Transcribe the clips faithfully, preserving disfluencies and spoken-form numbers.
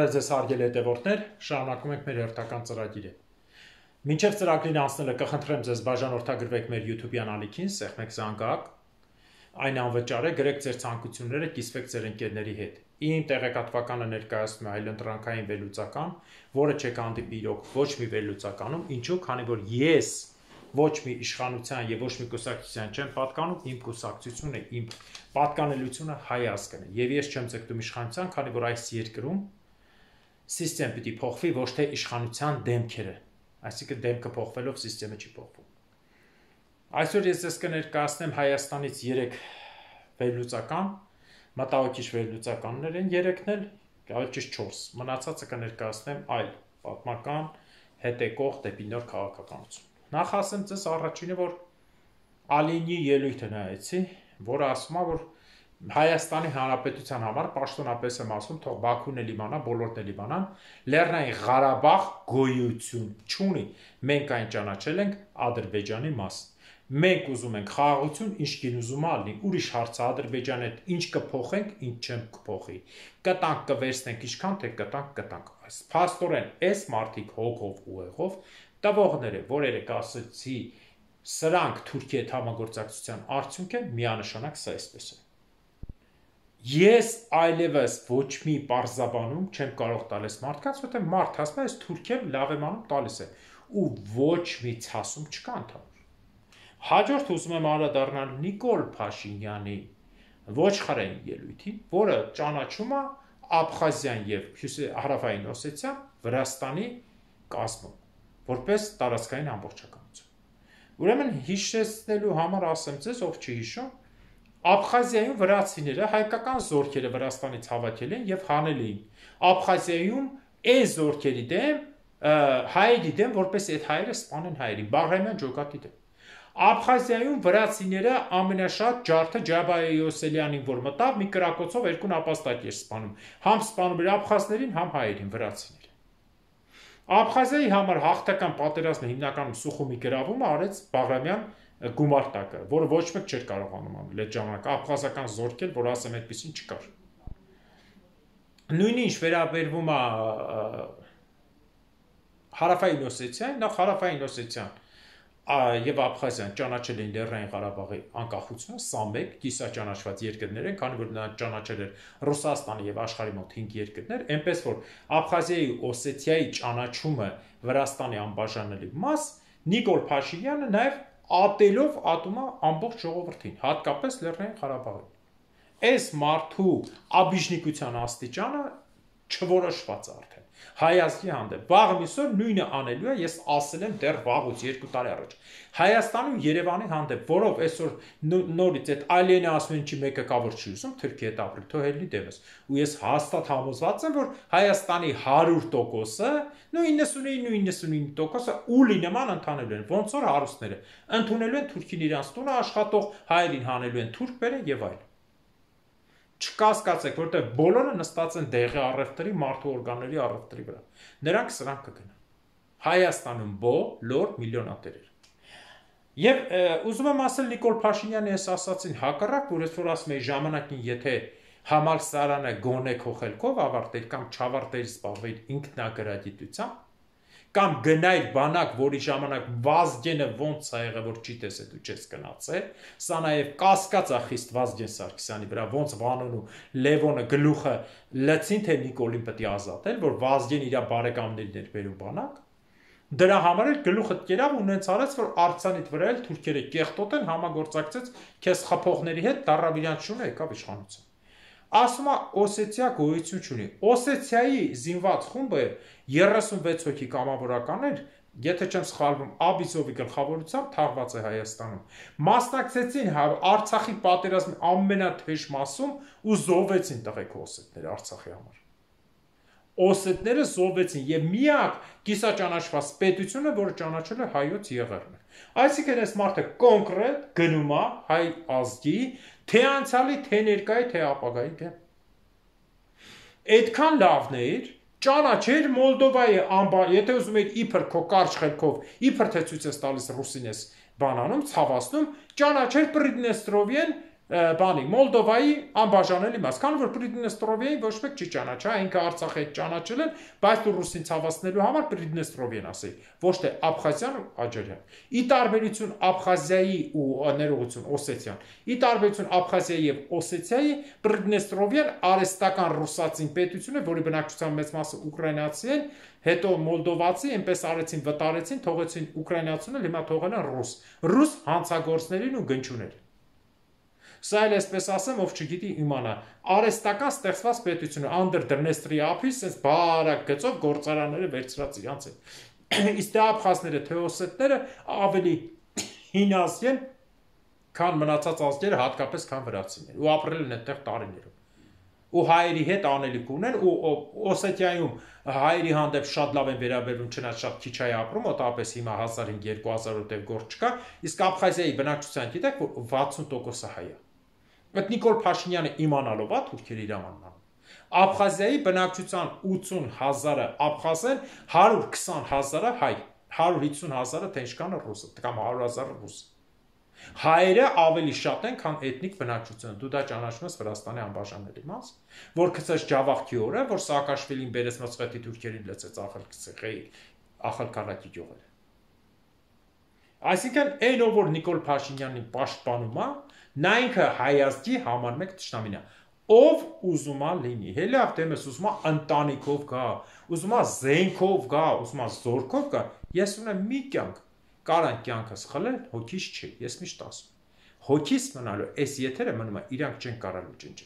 Բարև ձեզ հարգելի հետևորդներ, շարունակում ենք մեր հերթական ծրագիրը։ Մինչև ծրագրին անցնելը կխնդրեմ ձեզ բաժանորդագրվեք մեր YouTube-յան ալիքին, սեղմեք զանգակ, այն անվճար է, գրեք ձեր ցանկությունները, կիսվեք ձեր ընկերների հետ։ Իմ տեղեկատվականը ներկայացնում է այլընտրանքային վերլուծական, որը չեք հանդիպի իրոք ոչ մի վերլուծականում, ինչու, քանի որ ես ոչ մի իշխանության եւ ոչ մի կուսակցության չեմ պատկանում, իմ կուսակցությունը, իմ պատկանելությունը հայ ազգն է։ Եվ ես չեմ ձգտում իշխանության, քանի որ այս երկրում սիստեմ պիտի փոխվի, ոչ թե իշխանության դեմքերը, այսինքն դեմքը փոխվելով սիստեմը չի փոխվում։ Այսօր ես ձեզ կներկայացնեմ Հայաստանից երեք վերլուծական, մտահոգիչ վերլուծականներ են երեքն էլ, ավելի ճիշտ չորս, մնացածը կներկայացնեմ այլ պատմական հետեկող դեպի նոր քաղաքականություն։ Նախ ասեմ ձեզ առաջինը, որ Ալինի ելույթը նայեցի, որը ասում է, որ Հայաստանի Հանրապետության համար պաշտոնապես եմ ասում, թող Բաքուն էլ իմանա, բոլորն էլ իմանան, Լեռնային Ղարաբաղ գոյություն չունի։ Մենք այն ճանաչել ենք Ադրբեջանի մաս։ Մենք ուզում ենք խաղաղություն, ինչ կին ուզում ալնի, ուրիշ հարց է Ադրբեջանի հետ ինչ կփոխենք, ինչ չեմ կփոխի։ Կտանք կվերցնենք ինչքան թե կտանք կտանք։ Այս փաստորեն այս մարդիկ հոգով ու եղով տվողները, որ երեք ասացի, սրանք Թուրքիայի հետ համագործակցության արդյունք է, միանշանակ սա այսպես է։ Ես այլևս ոչ մի պարզաբանում չեմ կարող տալ այս մարդկանց, որտեղ մարդ ասում է, այս Թուրքիան լավ եմ անում տալիս է, ու ոչ մի ցասում չկա ընդհանուր։ Հաջորդ ուզում եմ անդրադառնալ Նիկոլ Փաշինյանի ոչխարային ելույթին, որը ճանաչում է Աբխազիան եւ Հարավային Օսետիան Վրաստանի կազմում, որպես տարածքային ամբողջականություն։ Ուրեմն հիշեցնելու համար ասեմ ձեզ, ով չի հիշում, Աբխազիայում վրացիները հայկական զորքերը Վրաստանից հավաքել են եւ հանել էին։ Աբխազիայում այս զորքերի դեմ հայերի դեմ, որպես այդ հայերը սպանեն հայերին, Բաղրամյան ջոկատի դեմ։ Աբխազիայում վրացիները ամենաշատ ջարդը Ջաբայե Յոսելյանին, որ մտավ, մի կրակոցով երկու նապաստակ էր սպանում։ Համ սպանում էր աբխազներին, համ հայերին, վրացիները։ Աբխազիայի համար հաղթական պատերազմը հիմնականում Սուխումի գրավումը արեց Բաղրամյան գումարտակը, որը ոչ մեկ չէր կարողանում անել այդ ժամանակ, աբխազական զորքեր, որ ասեմ այդպեսին չկար։ Նույնը ինչ վերաբերվում է Հարավային Օսետիային, նախ Հարավային Օսետիան եւ Աբխազիան ճանաչել են Լեռնային Ղարաբաղի անկախությունը, սա մեկ կիսաճանաչված երկրներ են, քանի որ նրանք ճանաչել են Ռուսաստանը եւ աշխարհի մոտ հինգ երկրներ, այնպես որ Աբխազիայի Օսետիայի ճանաչումը Վրաստանի անբաժանելի մաս, Նիկոլ Փաշինյանը նաեւ ատելով ատում է ամբողջ ժողովրդին, հատկապես Լեռնային Ղարաբաղին։ Այս մարդու աբիժնիկության աստիճանը չորոշված է արդեն։ Հայ ազգի հանդեպ վաղ միսօր նույնը անելու է, ես ասել եմ դեռ վաղուց երկու տարի առաջ։ Հայաստանում Երևանի հանդեպ, որով այսօր նորից այդ այլենը ասում են, չի մեկը կա որ չի ուզում Թուրքիա հետ ապրել, թող ելնի դեմս։ Ու ես հաստատ համոզված եմ, որ Հայաստանի հարյուր տոկոսը, նո իննսունինը իննսունինը տոկոսը ուլի նման ընդանելու են, ոնց որ հարուստները, ընդունելու են Թուրքին իրանց տունը աշխատող հայերին հանելու են թուրք բերեն եւ այլն։ Չկասկածեք, որտեղ բոլորը նստած են դեղի առևտրի, մարդու օրգանների առևտրի վրա։ Նրանք սրանք կգնան։ Հայաստանում բոլոր միլիոնատերեր։ Եվ ուզում եմ ասել Նիկոլ Փաշինյանի այս ասացին հակառակ, որ ես որ ասում եի ժամանակին, եթե համալսարանը գոնե քո խելքով ավարտել կամ չավարտել զբաղվել ինքնագրադիտությամբ, կամ գնայր բանակ, որի ժամանակ Վազգենը ոնց է եղել, որ չի տեսել դու չես գնացել, սա նաև կասկած է խիստ Վազգեն Սարգսյանի վրա, ոնց Վանոն ու Լևոնը գլուխը լցին, թե Նիկոլին պետք է ազատել, որ Վազգեն իր բարեկամներին էր բերում բանակ, դրա համար էլ գլուխը կերավ ու նենց արեց, որ արձանիդ վրա էլ թուրքերը կեղտոտ են, համագործակցեց քեզ խփողների հետ, դառավ իրանց շունը եկավ իշխանություն։ Ասում է Օսետիա գոյություն չունի։ Օսետիայի զինված խումբը երեսունվեց հոգի կամավորականներ, եթե չեմ սխալվում, Աբիզովի գլխավորությամբ թաղված է Հայաստանում։ Մասնակցեցին Արցախի պատերազմի ամենաթեժ մասում ու զոհվեցին տղեկ օսետները Արցախի համար։ Օսետները զոհվեցին եւ միակ կիսաճանաչված պետությունը, որը ճանաչել է հայոց Եղեռն է։ Այսինքն այս մարդը կոնկրետ գնում է հայ ազգի թե անցյալի, թե ներկայի, թե ապագայի դեմ։ Այդքան լավն էր, ճանաչեր Մոլդովայի անբար, եթե ուզում եք իբր քո կարճ խելքով, իբր թե ցույց ես տալիս ռուսին ես բանանում, ցավացնում, ճանաչեր Պրիդնեստրովիան բանի Մոլդովայի անբաժանելի մաս, քանի որ Պրիդնեստրովիային ոչ մեկ չի ճանաչա, ինքը Արցախը ճանաչել են, բայց դու ռուսին ցավացնելու համար Պրիդնեստրովիան ասի, ոչ թե Աբխազիան ու Աջարյան։ Ի տարբերություն Աբխազիայի ու ներողություն Օսեթիան, ի տարբերություն Աբխազիայի եւ Օսեթիայի, Պրիդնեստրովիան արհեստական ռուսացին պետություն է, որի բնակչության մեծ մասը ուկրաինացի են, հետո մոլդովացի, այնպես արեցին, վտարեցին, թողեցին ուկրաինացուն, հիմա թողել են ռուս։ Ռուս հանցագործներին ու գնչուներին։ Սա էլ այսպես ասեմ, ով չգիտի իմանա, արհեստական ստեղծված պետությունը անդր Դնեստրի ափի, sense բարակ գծով գործարանները վերցրած իրանց են։ Իսկ թե աբխազները, թե օսետները ավելի հինասի են, քան մնացած ազգերը, հատկապես քան վրացիները, ու ապրել են այդտեղ տարիներով։ Ու հայերի հետ անելիք ունեն, ու Օսեթիայում հայերի հանդեպ շատ լավ են վերաբերվում, չնայած շատ քիչ հայ ապրում, մոտավորապես հիմա հազար հինգ երկու հազար որտեղ գործ չկա, իսկ Աբխազիայի բնակչության գիտեք, որ վաթսուն տոկոսը հայ է։ Այդ Նիկոլ Փաշինյանը իմանալով է թուրքերի իր ամանման։ Աբխազիայի բնակչության ութսուն հազարը աբխազ են, հարյուր քսան հազարը հայ, հարյուր հիսուն հազարը թենչկանը ռուս, կամ հարյուր հազարը ռուս։ Հայերը ավելի շատ են, քան էթնիկ բնակչությունը։ Դու դա ճանաչում ես Վրաստանի անբաժանելի մաս, որ գցեց Ջավախքի օրը, որ Սաակաշվիլին բերեց Մոսկվետի թուրքերին լցեց ախալքցեի, ախալքարակի գյուղերը։ Այսինքն, այն ով որ Նիկոլ Փաշինյանին պաշտպանում է, նա ինքը հայազգի համար մեկ թշնամին է, ով ուզում է լինի։ Հելավ դեմս ուզում է ընտանիքով գա, ուզում է զենքով գա, ուզում է զորքով գա, ես ունեմ մի կյանք, կարան կյանքս խլել, հոգիս չի, ես միշտ ասում։ Հոգիս մնալու, այս եթերը մնում է, իրանք չեն կարալու ջնջել։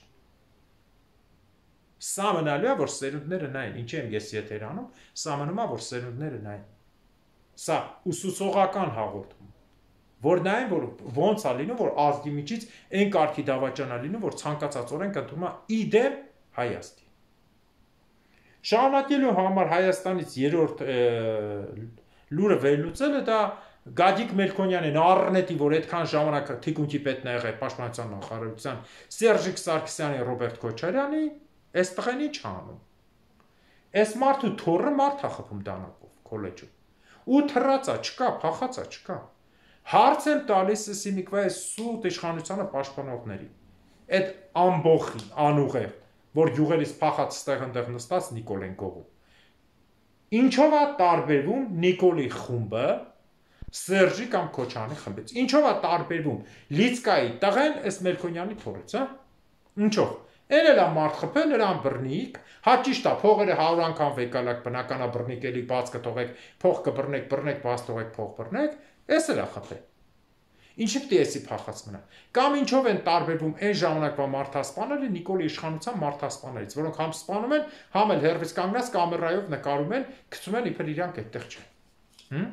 Սա մնալու է, որ սերունդները նային, ինչ եմ ես եթեր անում, սա մնում է, որ սերունդները նային։ Սա ուսուցողական հաղորդում, որ նայեն, որ ոնց է լինում, որ ազգի միջից այն կարգի դավաճան է լինում, որ ցանկացած օրենք ընդունում է իդեմ Հայաստանի։ Շարունակելու համար Հայաստանից երրորդ լուրը վերլուծելը դա Գագիկ Մելքոնյանն առնետի, որ այդքան ժամանակ թիկունքի պետն եղել Պաշտպանության նախարարության Սերժիկ Սարգսյանի, Ռոբերտ Քոչարյանի, այս տղեն ինչ անում։ Այս մարդու թորը մարդ է խփում դանակով քոլեջում։ Ու թռածա չկա, փախածա չկա։ Հարց եմ տալիս Սիմիկվայի սուտ իշխանությանը պաշտպանողներին։ Այդ ամբողջին անուղեղ, որ յուղերից փախած ստեղ ընդեղ նստած Նիկոլեն գողում։ Ինչով է տարբերվում Նիկոլի խումբը Սերժի կամ Քոչարյանի խմբից։ Ինչով է տարբերվում Լիցկայի տղեն այս Մելքոնյանի թորից, հա։ Ինչով։ Էլ էլ է մարդ խփել, նրան բռնիկ, հա ճիշտ է, փողերը հարյուր անգամ վեկալակ բնականա բռնիկ էլի բաց կթողեք, փող կբռնեք, բռնեք, բաց թողեք, փող բռնեք, էս էլ է խփել։ Ինչի՞ պիտի էսի փախած մնա։ Կամ ինչով են տարբերվում այն ժամանակվա մարդասպաները Նիկոլի իշխանության մարդասպաներից, որոնք համ սպանում են, համ էլ հերվից կանգնած կամերայով նկարում են, գցում են իբր իրանք այդտեղ չեն։ Հմ։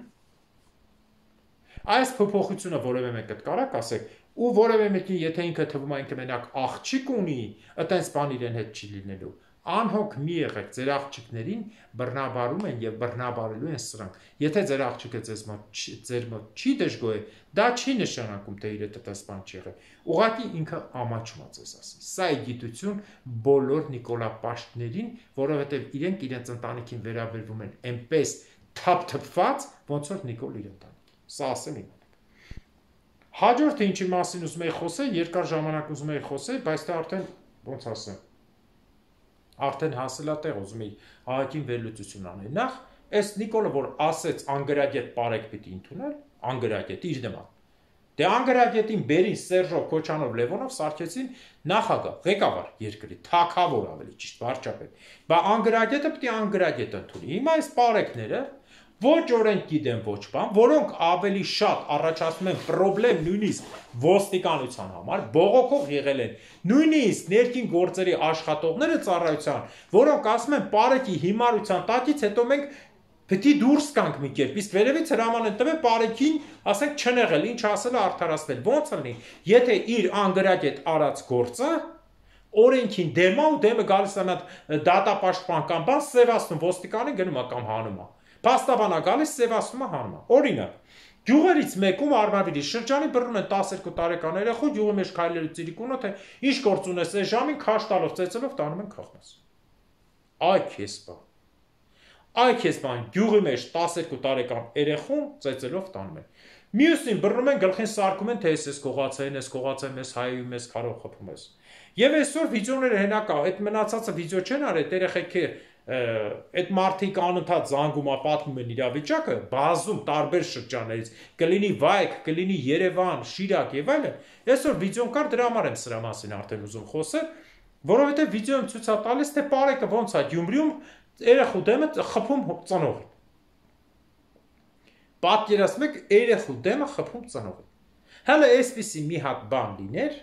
Այս փոփոխությունը որևէ մեկը կարակ ասեք, ու որևէ մեկին, եթե ինքը թվում է ինքը մենակ աղջիկ ունի, այտենց բան իրեն հետ չի լինելու։ Անհոգ մի եղեք, ձեր աղջիկներին բռնաբարում են եւ բռնաբարելու են սրանք։ Եթե ձեր աղջիկը ձեզ մոտ ձեր մոտ չի դժգոհ, դա չի նշանակում, թե իր այտենց բան չի եղել։ Ուղղակի ինքը ամաչում է ձեզ ասի։ Սա է գիտություն բոլոր նիկոլապաշտներին, որովհետեւ իրենք իրենց ընտանիքին վերաբերվում են այնպես թափթփված, ոնց որ Նիկոլ իր ընտանիքին։ Սա ասեմ իմ։ Հաջորդը ինչի մասին ուզում եի խոսել, երկար ժամանակ ուզում եի խոսել, բայց դա արդեն ոնց ասեմ, արդեն հասել է տեղ, ուզում եի ահագին վերլուծություն անել։ Նախ, այս Նիկոլը, որ ասեց անգրագետ Պարեկ պիտի ընդունել, անգրագետ իր նման։ Դե անգրագետին բերին Սերժով, Քոչանով, Լևոնով սարքեցին նախագահ, ղեկավար երկրի, թագավոր ավելի ճիշտ, վարչապետ։ Բա անգրագետը պիտի անգրագետ ընդունի։ Հիմա այս Պարեկները ոչ օրենք գիտեն ոչ բան, որոնք ավելի շատ առաջացնում են խնդրեմ նույնիսկ ոստիկանության համար, բողոքող եղել են նույնիսկ ներքին գործերի աշխատողները ծառայության, որոնք ասում են Պարեկի հիմարության տակից հետո մենք պետք է դուրս գանք մի կերպ, իսկ վերևից հրաման են տվել Պարեկին, ասենք չնեղել, ինչ ասել է արդարացվել, ոնց լինի, եթե իր անգրագետ արած գործը օրենքին դեմ է ու դեմը գալիս է նա դատապաշտպան կամ բան սևացնում ոստիկանի գնում է կամ հանում է։ Փաստաբանա գալիս սևացնում է հանում է։ Օրինակ, գյուղերից մեկում Արմավիրի շրջանի բռնում են տասներկու տարեկան երեխու, գյուղի մեջ քայլելու ծիրիկունը, թե ինչ գործ ունես այս ժամին քաշ տալով ծեծելով տանում են քաղաք։ Այ քեզ բա։ Այ քեզ բան, գյուղի մեջ տասներկու տարեկան երեխուն ծեծելով տանում են։ Մյուսին բռնում են գլխին սարկում են, թե ես կողացային, ես կողացային, ես հայում ես, քարով խփում ես։ Եվ այսօր վիդեոները հենակա, այդ մնացածը վիդեո չեն արել, այդ երեխեքը այդ մարդիկ անընդհատ զանգում ա պատմում են իրավիճակը, բազում տարբեր շրջաններից, կլինի Վայք, կլինի Երևան, Շիրակ եւ այլն։ Այսօր վիդեոն կար, դրա համար եմ սրա մասին արդեն ուզում խոսել, որովհետեւ վիդեոն ցույց է տալիս, թե բարեկը ոնց է Գյումրիում երեխու դեմը խփում ծնողին։ Պատկերացնեք երեխու դեմը խփում ծնողին։ Հələ այսպիսի մի հատ բան լիներ,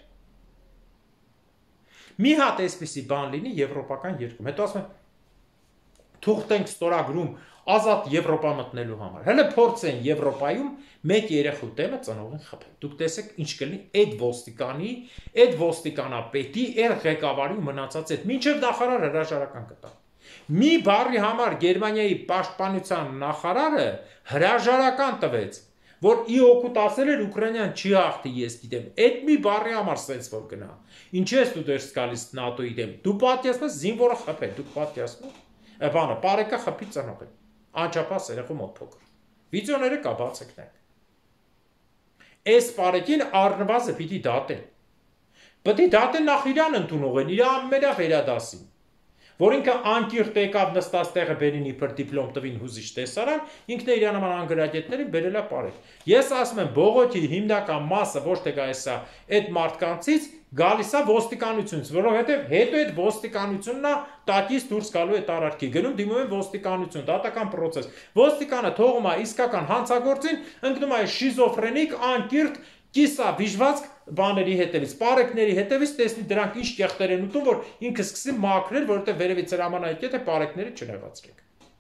մի հատ այսպիսի բան լինի եվրոպական երկրում, հետո ասում են թուղթ ենք ստորագրում ազատ Եվրոպա մտնելու համար։ Հələ փորձեն Եվրոպայում մեկ երեխու դեմը ծնողին խփել։ Դուք տեսեք ինչ կլինի այդ ոստիկանի, այդ ոստիկանապետի, այդ ղեկավարի ու մնացած այդ մինչև նախարար հրաժարական կտա։ Մի բառի համար Գերմանիայի պաշտպանության նախարարը հրաժարական տվեց, որ ի օգուտ ասել էր Ուկրաինան չի հաղթի, ես գիտեմ։ Այդ մի բառի համար սենց որ գնա։ Ինչի՞ ես դու դերս գալիս ՆԱՏՕ-ի դեմ։ Դու պատկերացնում ես զինվորը խփել, դուք պատկերացնում եք։ Բանը, բարեկա խփի ծնողին։ Անչափահաս երեխու մոտ փոքր։ Վիդեոները կա, բացեք նայեք։ Այս բարեկին առնվազն պիտի դատեն։ Պետք է դատեն նախ իրան ընդունողեն, իր ամենա վերադասին։ Որ ինքը անկիրտ եկավ նստած տեղը բերին իբր դիպլոմ տվին հուզիչ տեսարան, ինքն է իր նման անգրագետներին բերել է բարեք։ Ես ասում եմ, բողոքի հիմնական մասը ոչ թե գալիս է այդ մարդկանցից, գալիս է ոստիկանությունից, որովհետև հետո այդ ոստիկանությունն է տակից դուրս գալու այդ արարքի։ Գնում դիմում են ոստիկանություն, դատական process։ Ոստիկանը թողում է իսկական հանցագործին, ընկնում է շիզոֆրենիկ, անկիրտ, կիսա բիժված բաների հետևից, պարեկների հետևից տեսնի դրանք ինչ կեղտեր են ուտում, որ ինքը սկսի մաքրել, որովհետև վերևից հրամանայք է, թե պարեկները չնեղացրեք։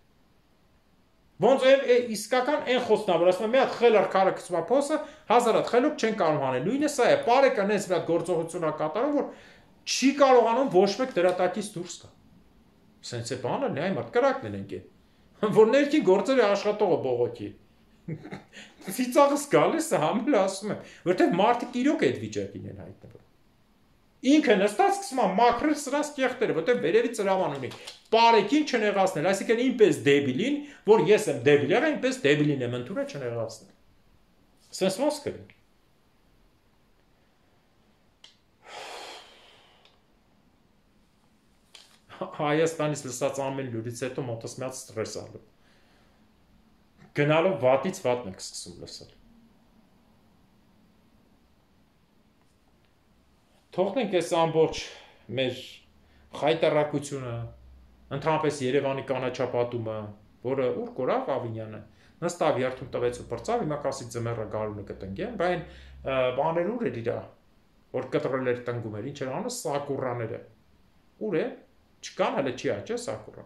Ոնց է իսկական այն խոսքն, որ ասում եմ, մի հատ խելար քարը գցում է փոսը, հազար հատ խելոք չեն կարող անել։ Նույնը սա է, պարեկը նենց մի հատ գործողություն է կատարում, որ չի կարողանում ոչ մեկ դրա տակից դուրս գա։ Սենց է բանը, նայ մարդ կրակն են ընկել, որ ներքին գործերը աշխատողը բողոքի։ Ծիծաղս գալիս է, համել ասում եմ, որտեղ մարդիկ իրոք այդ վիճակին են հայտնվում։ Ինքը նստած սկսում է մաքրել սրանց կեղտերը, որտեղ վերևից հրաման ունի պարեկին չնեղացնել, այսինքն ինպես դեբիլին, որ ես եմ դեբիլ եղել, ինպես դեբիլին եմ ընդունել չնեղացնել։ Սենց ոնց կլինի։ Հայաստանից լսած ամեն լուրից հետո մոտս մի հատ ստրես ալու։ Գնալով վատից վատն ենք սկսում լսել։ Թողնենք այս ամբողջ մեր խայտարակությունը, ընդհանրապես Երևանի կանաչապատումը, որը ուր կորավ Ավինյանը, նստավ երթում տվեց ու պրծավ, հիմա կասի ձմեռը գարունը կտնկեն, բայն բաներ ուր էր իրա, որ կտրել էր տնգում էր, ինչ էր անում, սակուրաները։ Ուր է, չկան, հələ չի աճ է սակուրան։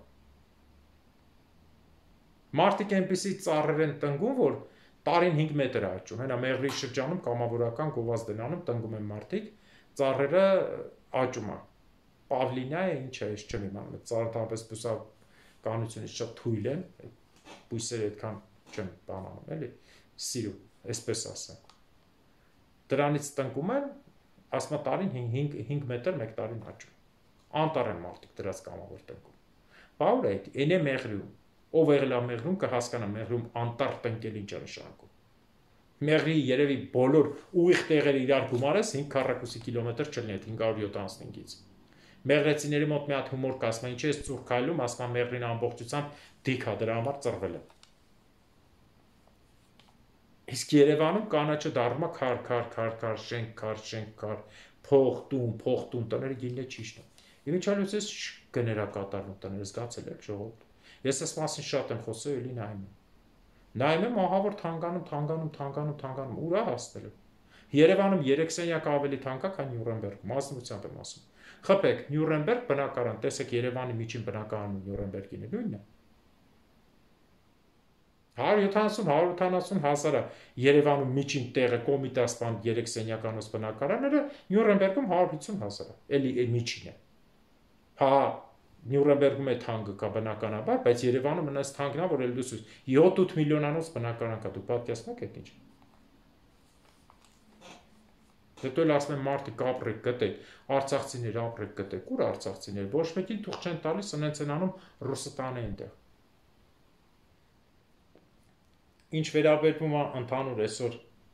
Մարդիկ այնպիսի ծառեր են տնգում, որ տարին հինգ մետր է աճում, հենա Մեղրի շրջանում կամավորական գովազդենանում տնգում են մարդիկ, ծառերը աճում է։ Պավլինա է, ինչ է, ես չեմ իմանում, ծառը բուսականությունից շատ թույլ են, բույսերը այդքան չեմ բանանում, էլի, սիրում, այսպես ասեմ։ Դրանից տնկում են, ասում է տարին հինգ մետր մեկ տարին աճում։ Անտառ են մարդիկ դրած կամավոր տնկում։ Բա ուր է, այն է Մեղրիում։ Ով եղել է Մեղրում կհասկանա Մեղրում անտառ տնկել ինչ է նշանակում։ Մեղրի երևի բոլոր ուղիղ տեղերը իրար գումարես հինգ քառակուսի կիլոմետր չլինի այդ հինգ հարյուր յոթանասունից։ Մեղրեցիների մոտ մի հատ հումոր կա, ասում են, ինչ ես ծուռ քայլում, ասում են Մեղրին ամբողջությամբ դիք է, դրա համար ծռվել է։ Իսկ Երևանում կանաչը դառնում է քար, քար, քար, քար, շենք, քար, շենք, քար, փող, տուն, փող, տուն, տները գինը չի շնում։ Եվ ինչ ալուց ես գներա կատարվում տները զգացել եք ժողովուրդ։ Ես այս մասին շատ եմ խոսել, էլի նայում եմ։ Նայում եմ, ահա որ թանգանում, թանգանում, թանգանում, թանգանում, ուր է հասնելու։ Երևանում երեք սենյակ ավելի թանկ է, քան Նյուրնբերգում, մասնությամբ եմ ասում։ Խփեք, Նյուրնբերգ բնակարան, տեսեք Երևանի միջին բնակարանը Նյուրնբերգին է նույնն է։ հարյուր յոթանասուն հարյուր ութանասուն հազար է Երևանում միջին տեղը կոմիտասպան երեք սենյականոց բնակարանները, Նյուրնբերգում հարյուր հիսուն հազար է, էլի է միջինը։ Հա Նյուրնբերգում է թանկը կա բնականաբար, բայց Երևանում մնաց թանկն է, որ էլ դուս յոթ-ութ միլիոնանոց բնակարան կա, դու պատկերացնեք այդ ինչ։ Հետո էլ ասում են մարդիկ ապրեք գտեք, արցախցիներ ապրեք գտեք, ուր արցախցիներ, ոչ մեկին թուղթ չեն տալիս, սնենց են անում ռուստան է այնտեղ։ Ինչ վերաբերվում է ընդհանուր այսօր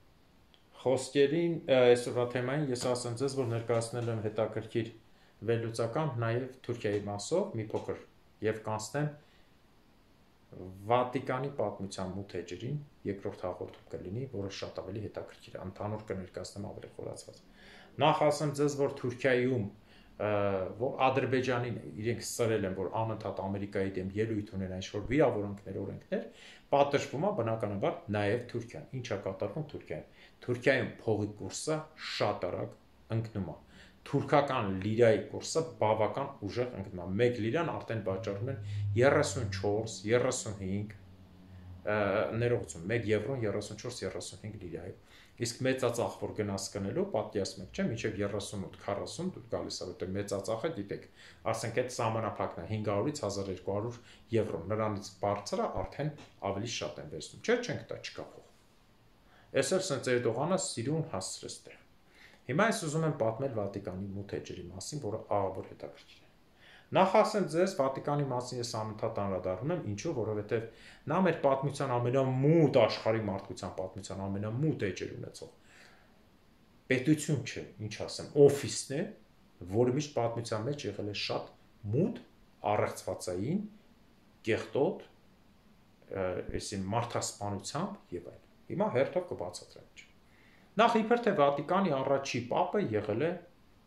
Խոսքերին այսօրվա թեմային ես ասեմ ձեզ, որ ներկայացնել եմ հետաքրքիր վերլուծական նաև Թուրքիայի մասով մի փոքր եւ կանցնեմ Վատիկանի պատմության մութ էջերին, երկրորդ հաղորդում կլինի, որը շատ ավելի հետաքրքիր է, ընդհանուր կներկայացնեմ ավելի խորացված։ Նախ ասեմ ձեզ, որ Թուրքիայում որ Ադրբեջանին իրենք սրել են, որ անընդհատ Ամերիկայի դեմ ելույթ ունեն ինչ-որ վիրավորանքներ, օրենքներ, պատժվում է բնականաբար նաև Թուրքիան։ Ինչ է կատարվում Թուրքիայում։ Թուրքիայում փողի կուրսը շատ արագ ընկնում է։ Թուրքական լիրայի կուրսը բավական ուժեղ ընկնում է։ Մեկ լիրան արդեն վաճառում են երեսունչորս, երեսունհինգ ներողություն, մեկ եվրոն երեսունչորս երեսունհինգ լիրայով։ Իսկ մեծածախ որ գնաս կնելու պատկերացնեք, չէ՞, մինչև երեսունութ քառասուն դուք գալիս եք, որտեղ մեծածախը գիտեք, ասենք այդ սահմանափակն է հինգ հարյուրից հազար երկու հարյուր եվրո, նրանից բարձրը արդեն ավելի շատ են վերցնում։ Չէ, չենք տա, չկա փող։ Այսօր սենց Էրդողանը սիրուն հասցրեց տեղ։ Հիմա ես ուզում եմ պատմել Վատիկանի մութ էջերի մասին, որը ահավոր հետաքրքիր է։ Նախ ասեմ ձեզ, Վատիկանի մասին ես անընդհատ անդրադառնում եմ, ինչու, որովհետև նա մեր պատմության ամենամութ աշխարհի մարդկության պատմության ամենամութ էջեր ունեցող պետություն չէ, ինչ ասեմ, օֆիսն է, որը միշտ պատմության մեջ եղել է շատ մութ, առեղծվածային, կեղտոտ, այսին մարդասպանությամբ եւ այլն։ Հիմա հերթով կբացատրեմ։ Նախ իբր թե Վատիկանի առաջի պապը եղել է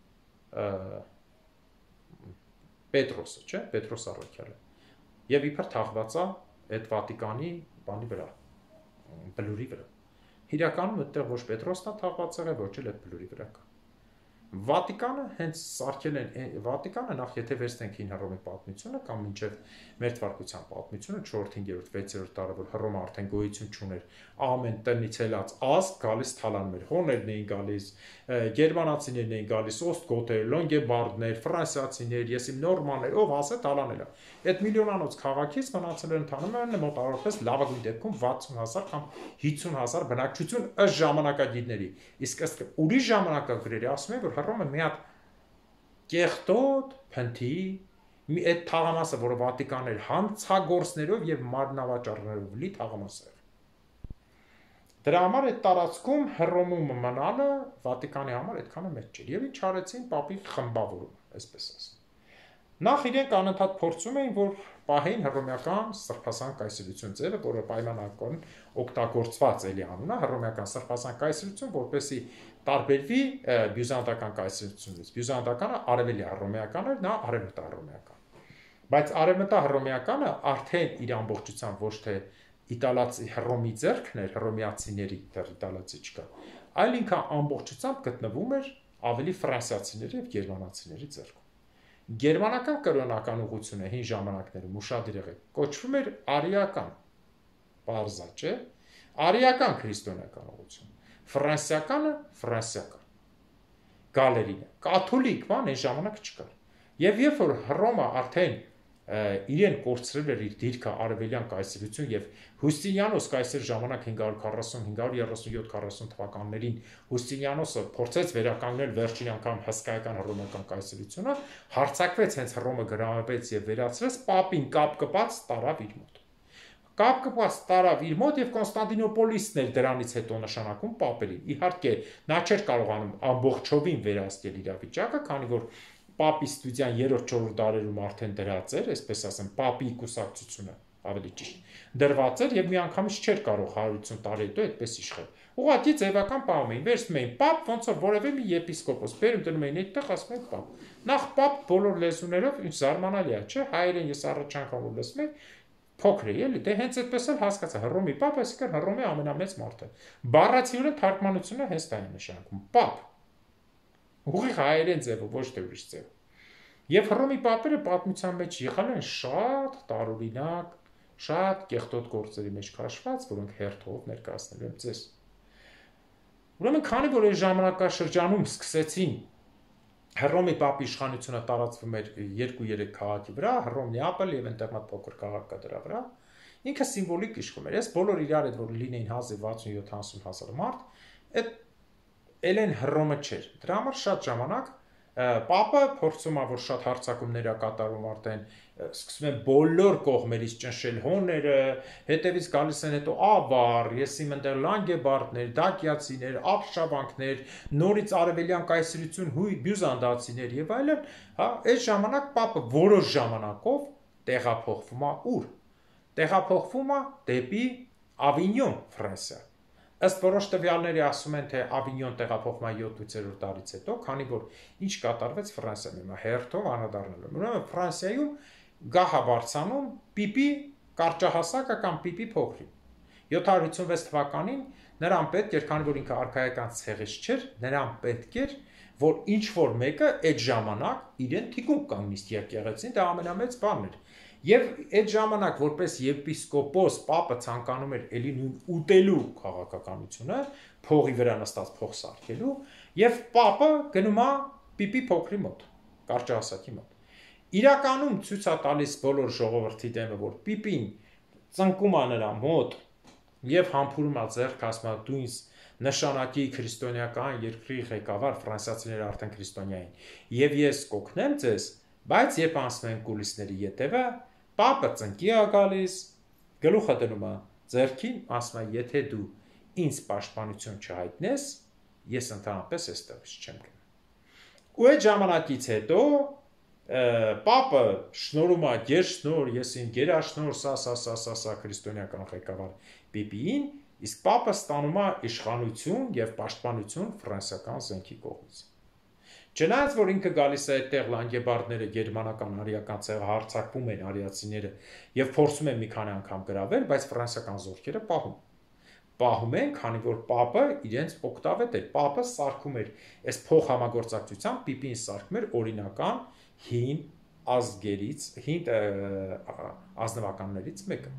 Պետրոսը, չէ, Պետրոս Առաքյալը։ Եվ իբր թաղված է այդ Վատիկանի բանի վրա, բլուրի վրա։ Իրականում այդտեղ ոչ Պետրոսն է թաղված եղել, ոչ էլ այդ բլուրի վրա կա։ Վատիկանը հենց սարքել են Վատիկանը նախ եթե վերցնենք հին Հռոմի պատմությունը կամ մինչև մեր թվարկության պատմությունը չորրորդ, հինգերորդ, վեցերորդ դարը, որ Հռոմը արդեն գոյություն չուներ, ամեն տնից ելած ազգ գալիս թալանում էր, հոներն էին գալիս, գերմանացիներն էին գալիս, օստգոտեր, լոնգեբարդներ, ֆրանսիացիներ, եսիմ նորմաններ, ով ասե թալանել է։ Այդ միլիոնանոց քաղաքից մնացել են ընդհանրապես մոտավորապես լավագույն դեպքում վաթսուն հազար կամ հիսուն հազար բնակչություն ըստ ժամանակագիրների։ Իսկ ըստ ուրիշ ժամանակագրերի ասում են, որ Հռոմը մի հատ կեղտոտ, փնթի, մի այդ թաղամասը, որը Վատիկանն էր հանցագործներով եւ մարմնավաճառներով լի թաղամաս էր։ Դրա համար այդ տարածքում Հռոմում մնալը Վատիկանի համար այդքանը մեծ չէր։ Եվ ինչ արեցին պապի խմբավորումը, այսպես ասեմ։ Նախ իրենք անընդհատ փորձում էին, որ պահեին հռոմեական սրբազան կայսրություն ձևը, որը պայմանական օգտագործված էլի անունը հռոմեական սրբազան կայսրություն, որպեսզի տարբերվի բյուզանդական կայսրությունից։ Բյուզանդականը արևելյա հռոմեական էր, նա արևմտահռոմեական։ Բայց արևմտահռոմեականը արդեն իր ամբողջությամբ ոչ թե իտալացի Հռոմի ձեռքն էր, հռոմեացիների, դեռ իտալացի չկա, այլ ինքը ամբողջությամբ գտնվում էր ավելի ֆրանսիացիների եւ գերմանացիների ձեռքում։ Գերմանական կրոնական ուղղությունը հին ժամանակներում ուշադիր եղեք, կոչվում էր արիական, պարզա, չէ, արիական քրիստոնեական ուղղություն, ֆրանսիականը ֆրանսիական, գալերինը, կաթոլիկ բան այն ժամանակ չկար։ Եվ երբ որ Հռոմը արդեն իրեն կորցրել էր իր դիրքը արևելյան կայսրություն եւ Հուստինիանոս կայսեր ժամանակ հինգ հարյուր քառասուն հինգ հարյուր երեսունյոթ քառասուն թվականներին Հուստինիանոսը փորձեց վերականգնել վերջին անգամ հսկայական հռոմեական կայսրությունը, հարձակվեց հենց Հռոմը գրավեց եւ վերացրեց, պապին կապ կպած տարավ իր մոտ։ Կապ կպած տարավ իր մոտ եւ Կոնստանտինոպոլիսն էր դրանից հետո նշանակում պապերին։ Իհարկե նա չէր կարողանում ամբողջովին վերահսկել իրավիճակը, քանի որ Պապի ստուդիան երրորդ-չորրորդ դարերում արդեն դրած էր, այսպես ասեմ, պապի կուսակցությունը ավելի ճիշտ դրված էր եւ միանգամից չէր կարող հարյուրություն տարի հետո այդպես իշխել։ Ուղղակի ձևական պահում էին, վերցնում էին պապ, ոնց որ որևէ մի եպիսկոպոս, բերում դնում էին այդտեղ, ասում էին պապ։ Նախ պապ բոլոր լեզուներով ինչ զարմանալի է, չէ՞, հայերեն ես առաջ անգամ որ լսում եմ, փոքր է, էլի, դե հենց այդպես էլ հասկացա, Հռոմի պապ, այսինքն Հռոմի ամենամեծ մարդը։ Բառացիորեն թարգմանությունը հենց դա է նշանակում, պապ։ Ուղիղ հայերեն ձևը, ոչ թե ուրիշ ձև։ Եվ Հռոմի պապերը պատմության մեջ եղել են շատ տարօրինակ, շատ կեղտոտ գործերի մեջ քաշված, որոնք հերթով ներկայացնել եմ ձեզ։ Ուրեմն քանի որ այս ժամանակաշրջանում սկսեցին Հռոմի պապի իշխանությունը տարածվում էր երկու-երեք քաղաքի վրա, Հռոմ, Նեապոլ եւ այնտեղ մոտ փոքր քաղաք կա դրա վրա, ինքը սիմվոլիկ իշխում էր։ Այս բոլոր իրար այդ որ լինեին հազիվ վաթսուն-յոթանասուն հազար մարդ, այդ Էլեն Հռոմը չէր։ Դրա համար շատ ժամանակ Պապը փորձում է որ շատ հարձակումներ է կատարում արդեն սկսում են բոլոր կողմերից ճնշել հոները, հետևից գալիս են հետո ավար, եսիմ ընդեղ լանգեբարդներ, դակյացիներ, արշավանքներ, նորից արևելյան կայսրություն, հույ բյուզանդացիներ եւ այլն, հա, այս ժամանակ պապը որոշ ժամանակով տեղափոխվում է ուր։ Տեղափոխվում է դեպի Ավինյոն, Ֆրանսիա։ Ըստ որոշ տվյալների ասում են, թե Ավինյոն տեղափոխվում է յոթ-ութերորդ տարից հետո, քանի որ ինչ կատարվեց Ֆրանսիայում, հիմա հերթով անդրադառնալու։ Ուրեմն Ֆրանսիայում գահ է բարձանում Պիպի կարճահասակը կամ Պիպի փոքրին։ յոթ հարյուր հիսունվեց թվականին նրան պետք էր, քանի որ ինքը արքայական ցեղից չէր, նրան պետք էր, որ ինչ որ մեկը այդ ժամանակ իրեն թիկունք կանգնիստ եկեղեցին, դա ամենամեծ բանն էր։ Եվ այդ ժամանակ որպես եպիսկոպոս պապը ցանկանում էր էլի նույն ուտելու քաղաքականությունը, փողի վրա նստած փող սարքելու, եւ պապը գնում է Պիպի փոքրի մոտ, կարճահասակի մոտ։ Իրականում ցույց է տալիս բոլոր ժողովրդի դեմը, որ Պիպին ծնկում է նրա մոտ եւ համբուրում է ձեռք, ասում է դու ինձ նշանակի քրիստոնեական երկրի ղեկավար, ֆրանսիացիները արդեն քրիստոնյա են, եւ ես կօգնեմ ձեզ, բայց երբ անցնում են կուլիսների ետևը, պապը ծնկի է գալիս, գլուխը դնում է ձեռքին, ասում է, եթե դու ինձ պաշտպանություն չհայտնես, ես ընդհանրապես այստեղից չեմ գնա։ Ու այդ ժամանակից հետո պապը շնորհում է գերշնոր, ես ին գերաշնոր, սա, սա, սա, սա, սա քրիստոնեական ղեկավար Պիպիին, իսկ պապը ստանում է իշխանություն եւ պաշտպանություն ֆրանսիական զենքի կողմից։ Չնայած որ ինքը գալիս է այդտեղ լանգեբարդները գերմանական արիական ցեղը հարձակվում են արիացիները եւ փորձում են մի քանի անգամ գրավել, բայց ֆրանսիական զորքերը պահում։ Պահում են, քանի որ պապը իրենց օգտավետ էր, պապը սարքում էր այս փոխհամագործակցությամբ Պիպին սարքում էր օրինական հին ազգերից, հին ազնվականներից մեկը։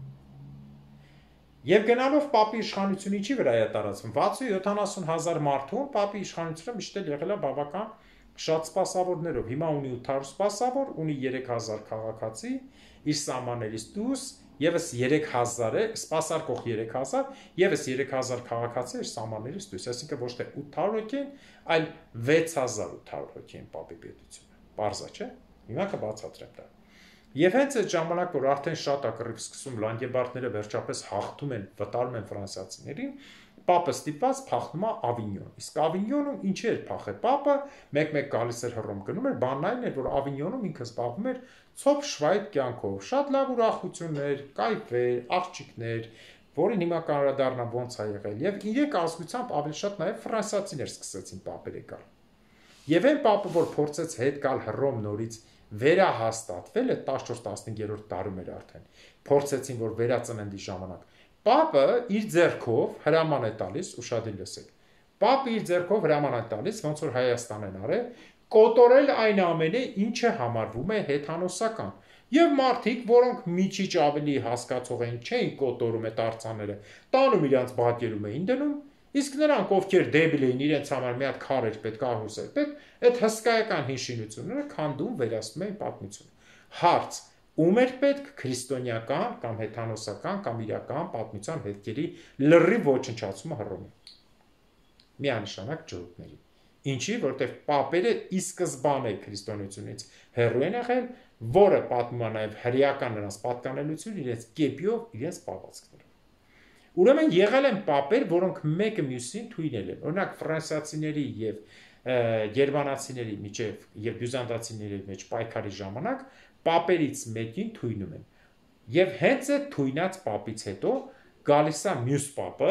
Եվ գնալով պապի իշխանությունը ինչի վրա է տարածվում, վաթսուն յոթանասուն հազար մարդուն պապի իշխանությունը միշտ էլ եղել է բավական շատ սպասավորներով, հիմա ունի ութ հարյուր սպասավոր, ունի երեք հազար քաղաքացի, իր սահմաններից դուրս, եւս երեք հազար է, սպասարկող երեք հազար, եւս երեք հազար քաղաքացի իր սահմաններից դուրս, այսինքն ոչ թե ութ հարյուր հոգի են, այլ վեց հազար ութ հարյուր հոգի են պապի պետությունը։ Պարզա չէ։ Հիմա կբացատրեմ դա։ Եվ հենց այդ ժամանակ, որ արդեն շատ ակռիվ սկսում լանգեբարդները վերջապես հաղթում են, վտարում են ֆրանսիացիներին, պապը ստիպված փախնում է Ավինյոն։ Իսկ Ավինյոնում ինչի էր փախել պապը, մեկ-մեկ գալիս էր հռոմ գնում էր, բանն այն էր, որ Ավինյոնում ինքը զբաղվում էր ցոփ շվայտ կյանքով, շատ լավ ուրախություններ, կայֆեր, աղջիկներ, որին հիմա կարադառնա ոնց է եղել, եւ իրենք ազգությամբ ավելի շատ նաեւ ֆրանսիացիներ սկսեցին պապերը գալ։ Եվ այն պապը, որ փորձեց հետ գալ հռոմ նորից վերահաստատվել է տասնչորս տասնհինգերորդ դարում էր արդեն, փորձեցին, որ վերածննդի ժամանակ։ Պապը իր ձեռքով հրաման է տալիս, ուշադիր լսեք, պապը իր ձեռքով հրաման է տալիս, ոնց որ Հայաստան են արել, կոտորել այն ամենը, ինչը համարվում է հեթանոսական։ Եվ մարդիկ, որոնք միջիչ ավելի հասկացող էին, չէին կոտորում այդ արձանները, տանում իրանց բակերում էին դնում, իսկ նրանք, ովքեր դեբիլ էին, իրենց համար մի հատ քար էր պետք, ահուս էր պետք, այդ հսկայական հիշինությունները քանդում վերացնում էին պատմություն։ Հարց. ում էր պետք քրիստոնեական կամ հեթանոսական կամ իրական պատմության հետքերի լրիվ ոչնչացումը Հռոմում։ Միանշանակ ջրուկների։ Ինչի, որտեղ պապերը ի սկզբանե քրիստոնեությունից հեռու են եղել, որը պատմում է նաև հրեական նրանց պատկանելություն իրենց կեպիով, իրենց պահվածքներով։ Ուրեմն եղել են պապեր, որոնք մեկը մյուսին թույնել են։ Օրինակ ֆրանսիացիների եւ գերմանացիների միջև եւ բյուզանդացիների մեջ պայքարի ժամանակ պապերից մեկին թույնում են։ Եվ հենց այդ թույնած պապից հետո գալիս է մյուս պապը,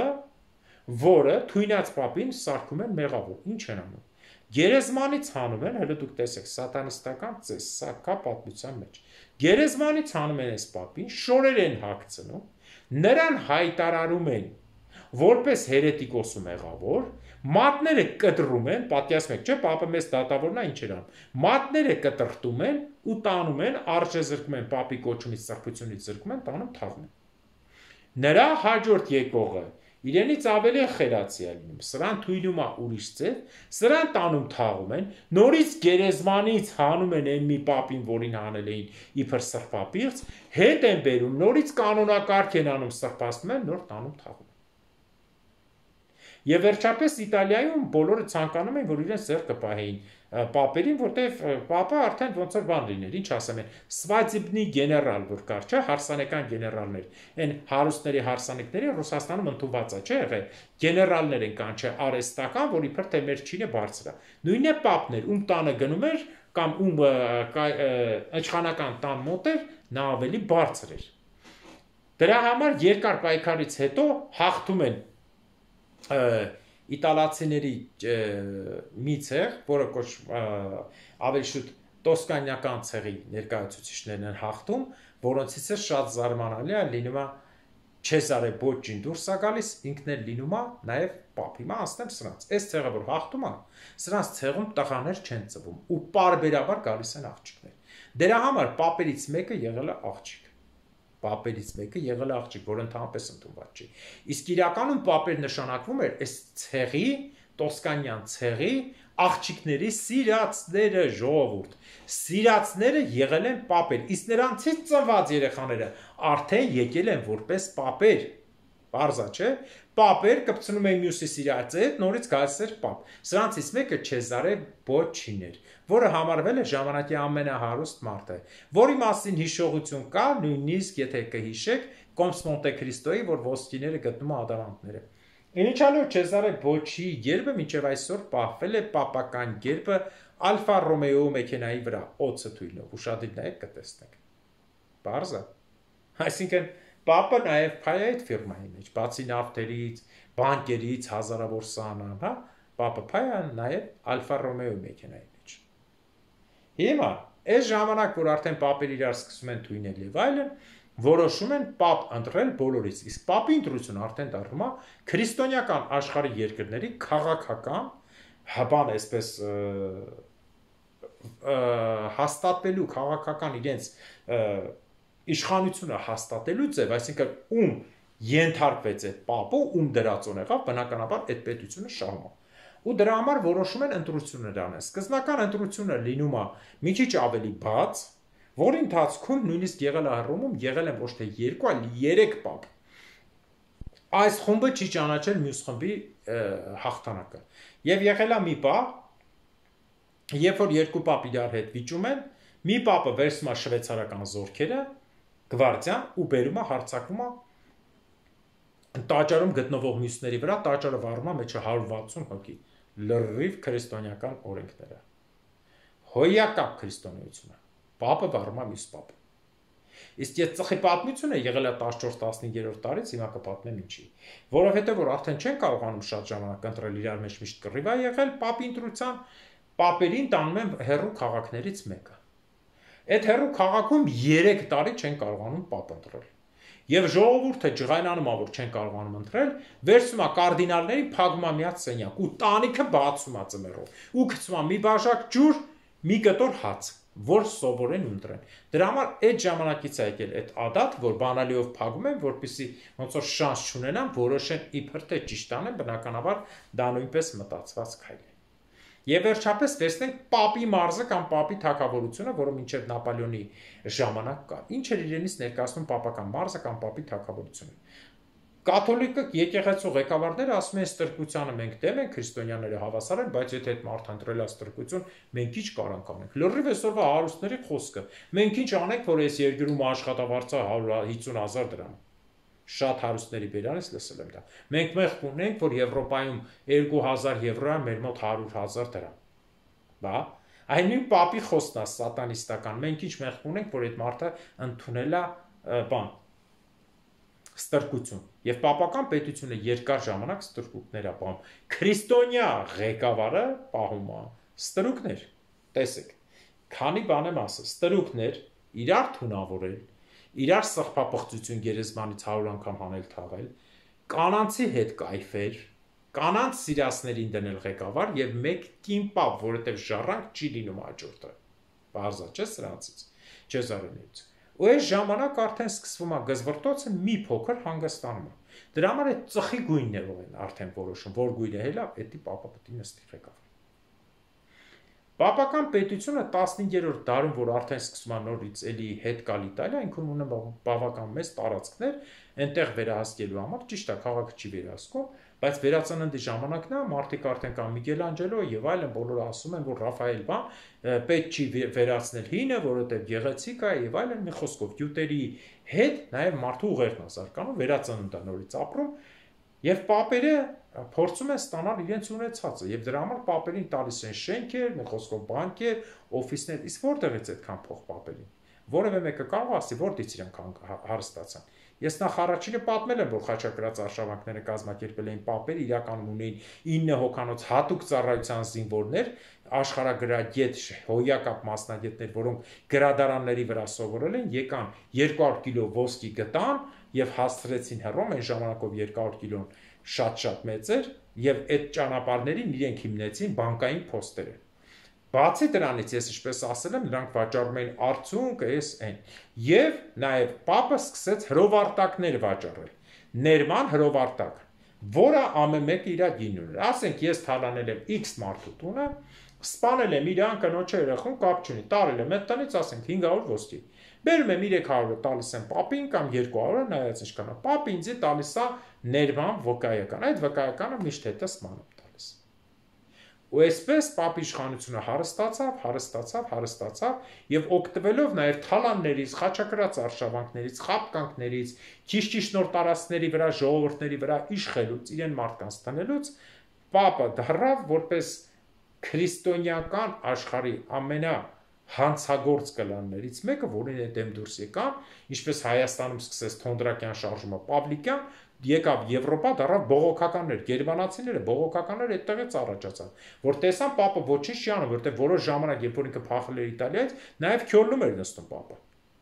որը թույնած պապին սարքում են մեղավոր։ Ինչ են անում։ Գերեզմանից հանում են, հələ դուք տեսեք, սատանիստական ծես, սա կա պատմության մեջ։ Գերեզմանից հանում են այս պապին, շորեր են հագցնում, նրան հայտարարում են որպես հերետիկոս ու մեղավոր, մատները կտրում են, պատկերացնում եք, չէ՞, պապը մեծ դատավորն է, ինչ էր անում։ Մատները կտրտում են ու տանում են, արժեզրկում են պապի կոչումից, սրբությունից զրկում են, տանում թաղում են։ Նրա հաջորդ եկողը իրենից ավելի խելացի է լինում, սրան թույնում է ուրիշ ձև, սրան տանում թաղում են, նորից գերեզմանից հանում են այն մի պապին, որին հանել էին իբր սրբապիղծ, հետ են բերում, նորից կանոնակարգ են անում, սրբացնում են, նոր տանում թաղում են։ Եվ վերջապես Իտալիայում բոլորը ցանկանում են, որ իրենց ձեռքը պահեին պապերին, որտեղ պապը արդեն ոնց որ բան լիներ, ինչ ասեմ են, Սվադիբնի գեներալ, որ կար, չէ, հարսանեկան գեներալներ, այն հարուստների հարսանեկների Ռուսաստանում ընդունված է, չէ, եղել, գեներալներ են կան, չէ, արեստական, որ իբր թե մեր չինը բարձր է։ Նույնն է պապներ, ում տանը գնում էր կամ ում իշխանական տան մոտ էր, նա ավելի բարձր էր։ Դրա համար երկար պայքարից հետո հաղթում են իտալացիների մի ցեղ, որը կոչ ավելի շուտ տոսկանյական ցեղի ներկայացուցիչներն են հաղթում, որոնցից է շատ զարմանալի է լինում է Չեզարե Բոչչին դուրս է գալիս, ինքն էլ լինում է նաև պապ։ Հիմա ասեմ սրանց, այս ցեղը որ հաղթում է, սրանց ցեղում տղաներ չեն ծվում ու պարբերաբար գալիս են աղջիկներ։ Դրա համար պապերից մեկը եղել է աղջիկ։ Պապերից մեկը եղել է աղջիկ, որ ընդհանրապես ընդունված չի։ Իսկ իրականում պապեր նշանակվում էր այս ցեղի, տոսկանյան ցեղի աղջիկների սիրածները, ժողովուրդ։ Սիրածները եղել են պապեր, իսկ նրանցից ծնված երեխաները արդեն եկել են որպես պապեր։ Պարզա, չէ՞։ Պապեր կպցնում էին մյուսի սիրածի հետ, նորից գալիս էր պապ։ Սրանցից մեկը Չեզարե Բոչչին էր, որը համարվել է ժամանակի ամենահարուստ մարդը, որի մասին հիշողություն կա, նույնիսկ եթե կհիշեք, Կոմս Մոնտե Քրիստոյի, որ ոսկիները գտնում է ադամանդները։ Ինչալու Չեզարե Բոչչիի գերբը մինչև այսօր պահվել է պապական գերբը Ալֆա Ռոմեո մեքենայի վրա, օծը թույլով, ուշադիր նայեք կտեսնեք։ Պարզա։ Այսինքն պապը նաև փայ է այդ ֆիրմայի մեջ, բացի նավթերից, բանկերից, հազարավոր սանան, հա, պապը փայ է նաև Ալֆա Ռոմեո մեքենայի մեջ։ Հիմա, այս ժամանակ, որ արդեն պապեր իրար սկսում են թույնել եւ այլն, որոշում են պապ ընտրել բոլորից, իսկ պապի ընտրությունը արդեն դառնում է քրիստոնեական աշխարհի երկրների քաղաքական, հաբան այսպես հաստատվելու քաղաքական իրենց իշխանությունը հաստատելու ձև, այսինքն ում ենթարկվեց այդ պապը, ում դրածոն եղավ, բնականաբար այդ պետությունը շահում է։ Ու դրա համար որոշում են ընտրություններ անեն։ Սկզբնական ընտրությունը լինում է մի քիչ ավելի բաց, որի ընթացքում նույնիսկ եղել է Հռոմում, եղել են ոչ թե երկու, այլ երեք պապ։ Այս խումբը չի ճանաչել մյուս խմբի հաղթանակը։ Եվ եղել է մի պապ, երբ որ երկու պապ իրար հետ վիճում են, մի պապը վերցնում է շվեյցարական զորքերը, գվարդիան ու բերում է հարձակվում է տաճարում գտնվող մյուսների վրա, տաճարը վառում է մեջը հարյուր վաթսուն հոգի, լրիվ քրիստոնեական օրենքները։ Հոյակապ քրիստոնեությունը, պապը վառում է մյուս պապը։ Իսկ այդ ծխի պատմությունը եղել է տասնչորս տասնհինգերորդ տարից, հիմա կպատմեմ ինչի։ Որովհետև որ արդեն չեն կարողանում շատ ժամանակ ընտրել իրար մեջ միշտ կռիվ է եղել, պապի ընտրության պապերին տանում են հեռու քաղաքներից մեկը։ Այդ հեռու քաղաքում երեք տարի չեն կարողանում պապ ընտրել։ Եվ ժողովուրդը ջղայնանում է, որ չեն կարողանում ընտրել, վերցում է կարդինալներին, փակում է միած սենյակ ու տանիքը բացում է ձմեռով ու գցում է մի բաժակ ջուր, մի կտոր հաց, որ սովորեն ընտրեն։ Դրա համար այդ ժամանակից է եկել այդ ադատ, որ բանալիով փակում են, որպեսզի ոնց որ շանս չունենան, որոշեն իբր թե ճիշտ անեն, բնականաբար դա նույնպես մտածված քայլ է։ Եվ վերջապես վերցնենք պապի մարզը կամ պապի թագավորությունը, որը մինչև Նապոլեոնի ժամանակ կա։ Ինչ էր իրենից ներկայացնում պապական մարզը կամ պապի թագավորությունը։ Կաթոլիկը եկեղեցու ղեկավարները ասում են ստրկությանը մենք դեմ ենք, քրիստոնյաները հավասար են, բայց եթե այդ մարդը ընտրել է ստրկություն, մենք ինչ կարանք անենք։ Լրիվ այսօրվա հարուստների խոսքը։ Մենք ինչ անենք, որ այս երկրում աշխատավարձը հինգ հազար դրամ։ Շատ հարուստների բերանից լսել եմ դա։ Մենք մեղք ունենք, որ Եվրոպայում երկու հազար եվրո է, մեր մոտ հարյուր հազար դրամ։ Բա, այն նույն պապի խոսքն է սատանիստական։ Մենք ինչ մեղք ունենք, որ այդ մարդը ընդունել է բան ստրկություն։ Եվ պապական պետությունը երկար ժամանակ ստրկուկներ է պահում։ Քրիստոնյա ղեկավարը պահում է ստրուկներ։ Տեսեք, քանի բան եմ ասել, ստրուկներ իրար թունավորել, իրար սխփապղծություն գերեզմանից հարյուր անգամ հանել թաղել, կանանցի հետ կայֆեր, կանանց սիրասներին դնել ղեկավար եւ մեկ կին պապ, որովհետեւ ժառանգ չի լինում հաջորդը։ Բարձա չէ սրանցից, Չեզարեներից։ Ու այս ժամանակ արդեն սկսվում է գզվրտոցը մի փոքր հանգստանում է։ Դրա համար այդ ծխի գույններով են արդեն որոշում, որ գույնը հելա, էդի պապը պետք է նստի ղեկավար։ Պապական պետությունը տասնհինգերորդ դարում, որ արդեն սկսում է նորից էլի հետ գալ Իտալիա, ինքն ունեն բավական մեծ տարածքներ, այնտեղ վերահսկելու համար, ճիշտ է, քաղաքը չի վերահսկում, բայց վերածննդի ժամանակն է մարդիկ արդեն կան Միքելանջելո եւ այլն բոլորը ասում են որ Ռաֆայել բան պետք չի վերացնել հինը, որովհետեւ գեղեցիկ է եւ այլն մի խոսքով գյուտերի հետ նաեւ մարդու ուղերձն է զարգանում, վերածննդը նորից ապրում եւ պապերը փորձում են ստանալ իրենց ունեցածը եւ դրա համար պապերին տալիս են շենքեր, մի խոսքով բանկեր, օֆիսներ, իսկ որտեղից այդքան փող պապերին։ Որևէ մեկը կարող ասի, որտից իրանք հարստացան։ Ես նախ առաջինը պատմել եմ, որ խաչակրաց արշավանքները կազմակերպել էին պապեր, իրականում ունեին ինը հոգանոց հատուկ ծառայության զինվորներ, աշխարհագրագետ, հոյակապ մասնագետներ, որոնք գրադարանների վրա սովորել են, եկան երկու հարյուր կիլո ոսկի գտան եւ հասցրեցին Հռոմ, այն ժամանակով երկու հարյուր կիլոն շատ-շատ մեծ էր, եւ այդ ճանապարհներին իրենք հիմնեցին բանկային փոստերը։ Բացի դրանից, ես ինչպես ասել եմ, նրանք վաճառում էին արցունք, էս այն։ Եվ նաև պապը սկսեց հրովարտակներ վաճառել։ Ներման հրովարտակ, որը ամեն մեկը իր գինն ուներ։ Ասենք ես թալանել եմ X մարդու տունը, սպանել եմ իր անկնոջ երեխուն, կապ չունի, տարել եմ այդ տնից, ասենք հինգ հարյուր ոսկի։ Բերում եմ երեք հարյուրը տալիս եմ պապին կամ երկու հարյուրը, նայած ինչքան է։ Պապը ինձ տալիս է ներման վկայական։ Այդ վկայականը միշտ հետը սպանում տալիս։ Ու այսպես պապի իշխանությունը հարստացավ, հարստացավ, հարստացավ եւ օգտվելով նաեւ թալաններից, խաչակրաց արշավանքներից, խապկանքներից, քիչ-քիչ նոր տարածքների վրա, ժողովուրդների վրա իշխելուց, իրեն մարդկանց տնելուց, պապը դառավ որպես քրիստոնեական աշխարհի ամենա հանցագործ կլաններից մեկը, որին է դեմ դուրս եկան, ինչպես Հայաստանում սկսեց Թոնդրակյան շարժումը, Պավլիկյան, եկավ Եվրոպա, դառավ բողոքականներ, գերմանացիները բողոքականներ այդտեղից առաջացան, որ տեսան պապը ոչինչ չի անում, որտեղ որոշ ժամանակ, երբ որ ինքը փախել էր Իտալիայից, նաև Քյոլնում էր նստում պապը։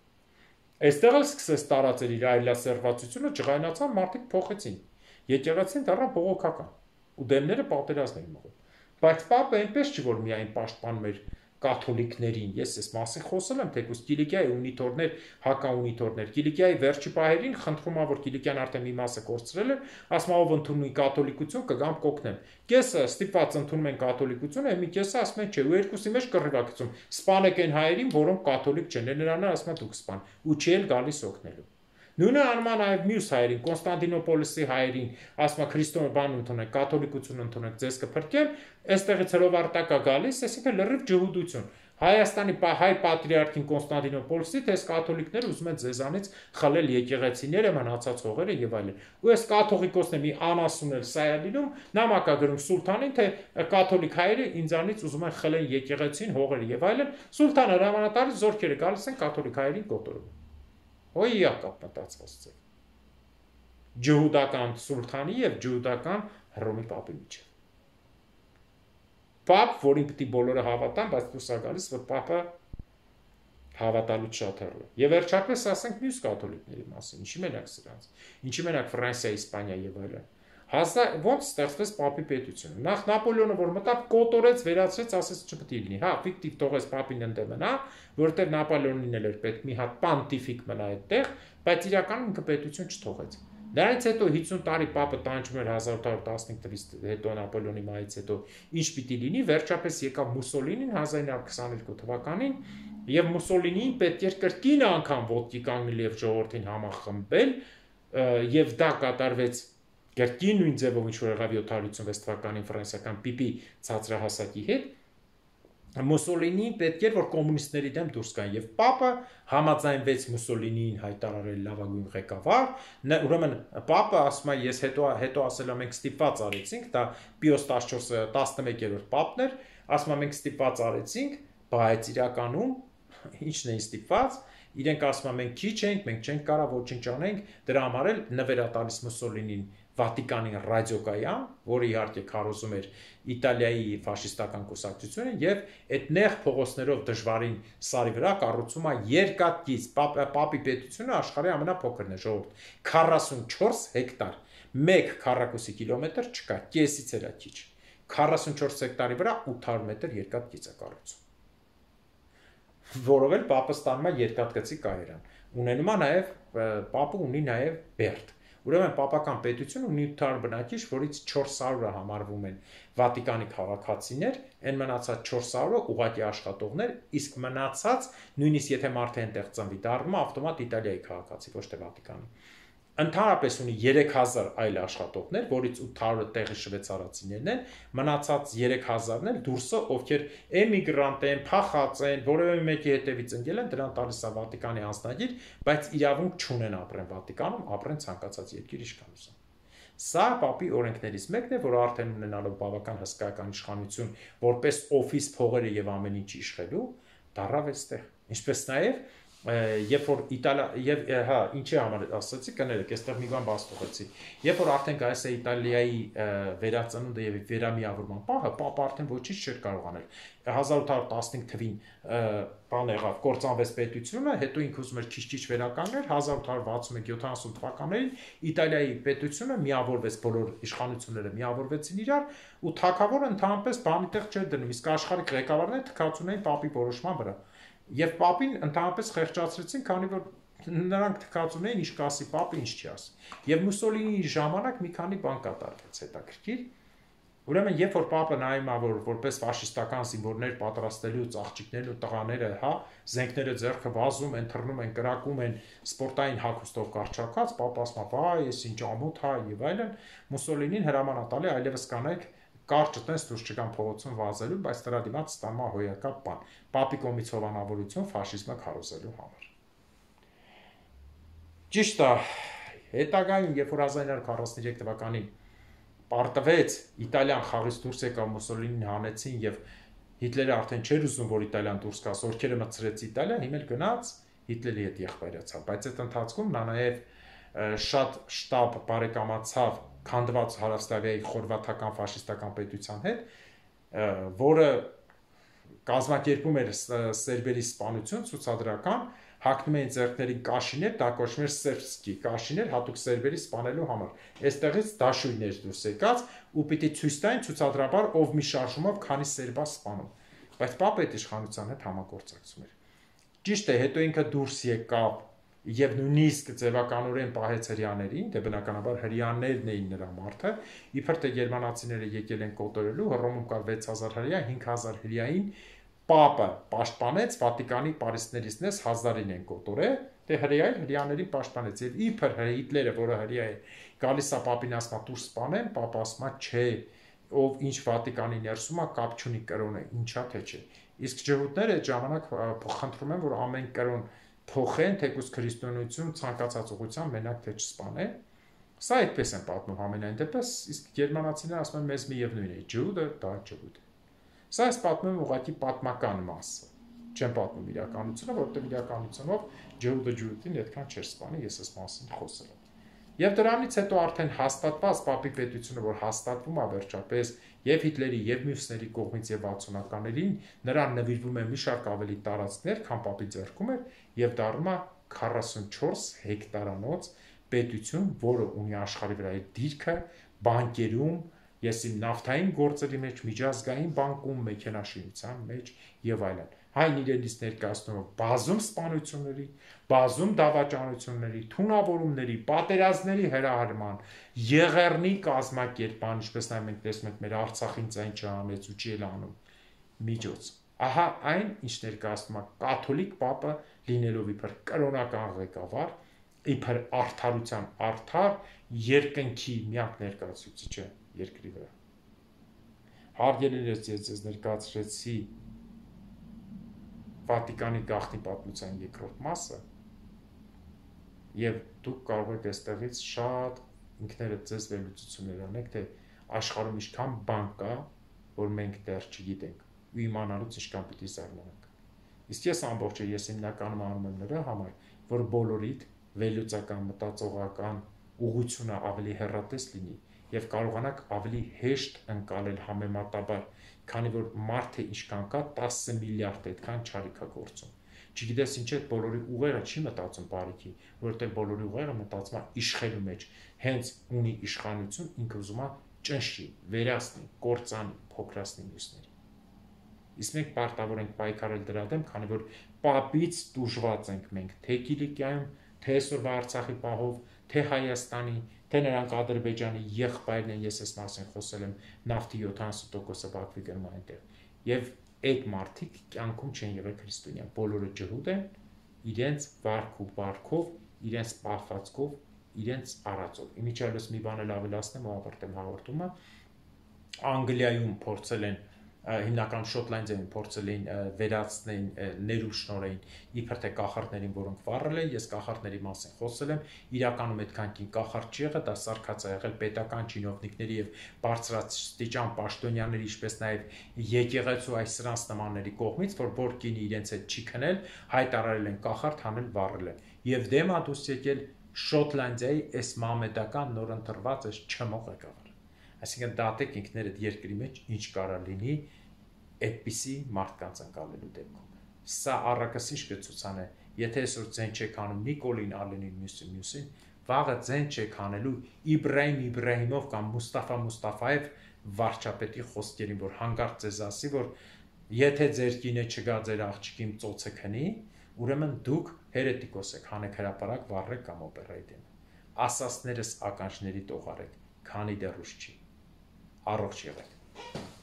Այստեղ էլ սկսեց տարածել իր այլասերվածությունը, ջղայնացան, մարդիկ փոխեցին։ Եկեղեցին դառավ բողոքական, ու դեմները պատերազմ էին մղում։ Բայց պապը այնպես չի, որ միայն պաշտպանում էր կաթոլիկներին, ես այս մասին խոսել եմ, թեկուզ Կիլիկիայի ունիտորներ, հակաունիտորներ, Կիլիկիայի վերջի պահերին խնդրում ա, որ Կիլիկյան արդեն մի մասը կորցրել է, ասում ա, ով ընդունում է կաթոլիկություն, կգամ կօգնեմ։ Կեսը ստիպված ընդունում են կաթոլիկությունը, մի կեսը ասում են չէ, ու երկուսի մեջ կռիվակցում։ Սպանեք այն հայերին, որոնք կաթոլիկ չեն, նրան ասում ա դուք սպան, ու չի էլ գալիս օգնելու։ Նույնը անում ա նաև մյուս հայերին, Կոնստանտինոպոլիսի հայերին, ասում ա քրիստոնյա բան ընդունեք, կաթոլիկություն ընդունեք, ձեզ կփրկեմ, այստեղից հրովարտակա գալիս, այսինքն լրիվ ջհուդություն։ Հայաստանի հայ պատրիարքին Կոնստանտինոպոլիսի թես կաթոլիկները ուզում են ձեզանից խլել եկեղեցիները, մնացած հողերը եւ այլն։ Ու այս կաթողիկոսն է մի անասունել սայալինում, նամակ ա գրում սուլթանին, թե կաթոլիկ հայերը ինձանից ուզում են խլեն եկեղեցին, հողերը եւ այլն։ Սուլթանը հրամանատարի զորքերը գալիս են կաթոլիկ հայերին կոտորում։ Հոյակապ մտածված ձև։ Ջհուդական սուլթանի եւ ջհուդական Հռոմի պապի միջեւ։ Պապ, որին պիտի բոլորը հավատան, բայց դուրս է գալիս, որ պապը հավատալուց շատ հեռու է։ Եվ վերջապես ասենք մյուս կաթոլիկների մասին, ինչի մենակ սրանց, ինչի մենակ Ֆրանսիա, Իսպանիա եւ այլն։ Ոնց ստեղծվեց պապի պետությունը։ Նախ Նապոլեոնը որ մտավ, կոտորեց, վերացրեց, ասեց չպետք է լինի։ Հա, ֆիկտիվ թողեց պապին ընդ մնա, որովհետեւ Նապոլեոնին էլ էր պետք մի հատ պանտիֆիկ մնա այդտեղ, բայց իրականում ինքը պետություն չթողեց։ Դրանից հետո հիսուն տարի պապը տանջում էր հազար ութ հարյուր տասնհինգ թվականից հետո Նապոլեոնի մահից հետո ինչ պիտի լինի, վերջապես եկավ Մուսոլինին հազար ինը հարյուր քսաներկու թվականին, եւ Մուսոլինին պետք էր կրկին անգամ ոտքի կանգնել եւ ժողովրդին համախմբել, եւ դա կատարվեց կրկին նույն ձևով ինչ որ եղավ յոթ հարյուր ութսունվեց թվականին ֆրանսիական պիպի ցածրահասակի հետ, Մուսոլինին պետք էր որ կոմունիստների դեմ դուրս գան եւ պապը համաձայնվեց Մուսոլինին հայտարարել լավագույն ղեկավար, ուրեմն պապը ասում է ես հետո հետո ասել եմ մենք ստիպված արեցինք, դա Պիոս տասնչորսը տասնմեկերորդ պապն էր, ասում է մենք ստիպված արեցինք, բայց իրականում ինչն է ստիպված, իրենք ասում են մենք քիչ ենք, մենք չենք կարող ոչինչ անենք, դրա համար էլ նվեր տալիս Մուսոլինին Վատիկանի ռադիոկայան, որը իհարկե քարոզում էր Իտալիայի ֆաշիստական կուսակցությունը եւ այդ նեղ փողոցներով դժվարին սարի վրա կառուցում է երկաթգիծ պապի պետությունը աշխարհի ամենափոքրն է ժողովուրդ քառասունչորս հեկտար, մեկ քառակուսի կիլոմետր չկա, կեսից էլա քիչ, քառասունչորս հեկտարի վրա ութ հարյուր մետր երկաթգիծ է կառուցում, որով էլ պապը ստանում է երկաթգծի կայարան, ունենում է նաեւ պապը ունի նաեւ բերդ։ Ուրեմն պապական պետությունը ունի ութ հարյուր բնակիչ, որից չորս հարյուրը համարվում են Վատիկանի քաղաքացիներ, այն մնացած չորս հարյուրը ուղղակի աշխատողներ, իսկ մնացած նույնիսկ եթե մարդը այնտեղ ծնվի, դառնում է ավտոմատ Իտալիայի քաղաքացի, ոչ թե Վատիկանի։ Ընդհանրապես ունի երեք հազար այլ աշխատողներ, որից ութ հարյուրը տեղի շվեյցարացիներն են, մնացած երեք հազարն էլ դուրսը, ովքեր էմիգրանտ են, փախած են, որևէ մեկի հետևից ընկել են, դրան տալիս է Վատիկանի անձնագիր, բայց իրավունք չունեն ապրեն Վատիկանում, ապրեն ցանկացած երկիր իշխանության։ Սա պապի օրենքներից մեկն է, որ արդեն ունենալով բավական հսկայական իշխանություն, որպես օֆիս փողերը եւ ամեն ինչ իշխելու, դարավ էստեղ։ Ինչպես նաեւ Երբ որ Իտալիա եւ հա ինչի համար ասացի կներեք, այստեղ մի բան բաց թողեցի։ Երբ որ արդեն գայս է Իտալիայի վերածնունդը եւ վերամիավորման պահը, պապը արդեն ոչինչ չէր կարող անել։ հազար ութ հարյուր տասնհինգ թվին բան եղավ, կործանվեց պետությունը, հետո ինքը ուզում էր քիչ-քիչ վերականգնել, հազար ութ հարյուր վաթսուն մեկ յոթանասուն թվականներին Իտալիայի պետությունը միավորվեց, բոլոր իշխանությունները միավորվեցին իրար, ու թագավորը ընդհանրապես բանի տեղ չէր դնում, իսկ աշխարհիկ ղեկավարները թքացուն էին պապի որոշման վրա։ Եվ պապին ընդհանրապես խեղճացրեցին, քանի որ նրանք թքածուն էին, ինչ կասի պապը, ինչ չի ասի։ Եվ Մուսոլինիի ժամանակ մի քանի բան կատարվեց հետաքրքիր։ Ուրեմն, երբ որ պապը նայում է, որ որպես ֆաշիստական զինվորներ պատրաստելուց աղջիկներն ու տղաները, հա, զենքները ձեռքը վազում են, թռնում են, կրակում են, սպորտային հագուստով կարճակած, պապը ասում է, վայ, ես ինչ ամոթ հա եւ այլն, Մուսոլինին հրաման է տալի այլևս կանայք կարճ տես դուրս չկան փողոցում վազելու, բայց դրա դիմաց ստամա հոյակապ բան, պապի կողմից հովանավորություն ֆաշիզմը քարոզելու համար։ Ճիշտ է, հետագայում, երբ որ հազար ինը հարյուր քառասուններեք թվականին պարտվեց, Իտալիան խաղից դուրս եկավ, Մուսոլինին հանեցին եւ Հիտլերը արդեն չէր ուզում, որ Իտալիան դուրս գա, զորքերը մտցրեց Իտալիա, հիմա գնաց Հիտլերի հետ եղբայրացավ, բայց այդ ընթացքում նա նաեւ շատ շտապ բարեկամացավ քանդված Հարավսլավիայի խորվաթական ֆաշիստական պետության հետ, որը կազմակերպում էր սերբերի սպանություն ցուցադրական, հագնում էին ձեռքներին կաշիներ, դա կոչվում էր սերբսկի կաշիներ, հատուկ սերբերի սպանելու համար։ Այստեղից դաշույներ դուրս եկած ու պիտի ցույց տային ցուցադրաբար ով մի շարժումով քանի սերբա սպանում։ Բայց պապը այդ իշխանության հետ համագործակցում էր։ Ճիշտ է, հետո ինքը դուրս եկավ եւ նույնիսկ ձևականորեն պահեց հрьяաներին, դե բնականաբար հрьяաներն էին նրա մարդը, իբր թե գերմանացիները եկել են կոտորելու, Հռոմում կար վեց հազար հрья, հինգ հազար հрьяին պապը պաշտպանեց, Վատիկանի պարիսներից նես հազարին են կոտորել, դե հрьяին հрьяաներին պաշտպանեց եւ իբր Հիտլերը, որը հрья է, գալիս է պապին ասում է դուրս սպանեն, պապը ասում է չէ, ով ինչ Վատիկանի ներսում է կապ չունի կրոնը, ինչա թե չէ։ Իսկ ջհուդները այդ ժամանակ խնդրում են, որ ամեն կրոն փոխեն, թեկուզ քրիստոնեություն ցանկացած ուղղությամբ մենակ թե չսպանեն։ Սա այդպես են պատմում ամենայն դեպս, իսկ գերմանացիները ասում են մեզ միևնույն է, ջհուդը դա ջհուդ է։ Սա այս պատմում ուղղակի պատմական մասը։ Չեմ պատմում իրականությունը, որովհետև իրականությունով ջհուդը ջհուդին այդքան չէր սպանի, ես այս մասին խոսել եմ։ Եվ դրանից հետո արդեն հաստատված պապի պետությունը, որ հաստատվում է վերջապես եւ Հիտլերի եւ մյուսների կողմից եւ վաթսունականներին, նրան նվիրվում է մի շարք ավելի տարածքներ, քան պապի ձեռքում էր եւ դառնում է քառասունչորս հեկտարանոց պետություն, որը ունի աշխարհի վրա իր դիրքը, բանկերում, ես իմ նավթային գործերի մեջ, միջազգային բանկում, մեքենաշինության մեջ եւ այլն։ Հայն իրենից ներկայացնող բազում սպանությունների, բազում դավաճանությունների, թունավորումների, պատերազմների հրահրման, եղեռնի կազմակերպման, ինչպես նաև մենք տեսնում ենք մեր Արցախին ցայն չհանեց ու չի էլ անում միջոց։ Ահա այն, ինչ ներկայացնում է կաթոլիկ պապը լինելով իբր կրոնական ղեկավար, իբր արդարության արդար երկնքի միակ ներկայացուցիչը երկրի վրա։ Հարգելիներս, ես ձեզ ներկայացրեցի Վատիկանի գաղտնի պատմության երկրորդ մասը, եւ դուք կարող եք այստեղից շատ ինքներդ ձեզ վերլուծություններ անեք, թե աշխարհում ինչքան բան կա, որ մենք դեռ չգիտենք, ու իմանալուց ինչքան պիտի զարմանանք։ Իսկ ես ամբողջը ես հիմնականում անում եմ նրա համար, որ բոլորիդ վերլուծական, մտածողական ուղղությունը ավելի հեռատես լինի եւ կարողանաք ավելի հեշտ ընկալել համեմատաբար, քանի որ մարդը ինչքան կա տասը միլիարդ այդքան չարիք է գործում։ Չգիտես ինչ է բոլորի ուղերը չի մտածում բարիքի, որովհետեւ բոլորի ուղերը մտածում է իշխելու մեջ, հենց ունի իշխանություն, ինքը ուզում է ճնշի, վերացնի, կործանի, փոքրացնի մյուսներին։ Իսկ մենք պարտավոր ենք պայքարել դրա դեմ, քանի որ պապից տուժված ենք մենք, թե Կիլիկիայում, թե այսօրվա Արցախի պահով, թե Հայաստանի, թե նրանք Ադրբեջանի եղբայրն են, ես այս մասին խոսել եմ, նավթի յոթանասուն տոկոսը Բաքվի գնում է այնտեղ։ Եվ այդ մարդիկ կյանքում չեն եղել քրիստոնյա, բոլորը ջհուդ են, իրենց վարք ու բարքով, իրենց պահվածքով իրենց արածով։ Իմիջիայլոց մի բան էլ ավելացնեմ ու ավարտեմ հաղորդումը։ Անգլիայում փորձել են հիմնական Շոտլանդիայում փորձել էին վերացնել ներուժնորեն իբր թե կախարդներին, որոնք վառել են, ես կախարդների մասին խոսել եմ, իրականում այդքան կին կախարդ չի եղել, դա սարքած է եղել պետական չինովնիկների եւ բարձրաստիճան պաշտոնյաների, ինչպես նաեւ եկեղեցու այս սրանց նմանների կողմից, որ որ կինը իրենց հետ չի քնել, հայտարարել են կախարդ, հանել վառել են եւ դեմա դուրս եկել Շոտլանդիայի այս մամեդական նոր ընտրված այս չմող ղեկավար։ Այսինքն դատեք ինքներդ երկրի մեջ ինչ կարա լինի այդպիսի մարդկանց ընկալելու դեպքում։ Սա առաքասինչ կցուցանե, եթե այսօր ձեն չեք անում Նիկոլին, Ալենին, մյուսին, մյուսին, վաղը ձեն չեք անելու Իբրահիմ Իբրահիմով կամ Մուստաֆա Մուստաֆաև վարչապետի խոսքերին, որ հանկարծ ձեզ ասի, որ եթե ձեր կինը չգա ձեր աղջիկին ծոցը քնի, ուրեմն դուք հերետիկոս եք, հանեք հրապարակ, վառեք կամ օպերայի դեմ։ Ասածներս ականջների տող արեք, քանի դեռ ուշ չի։ Առողջ եղեք։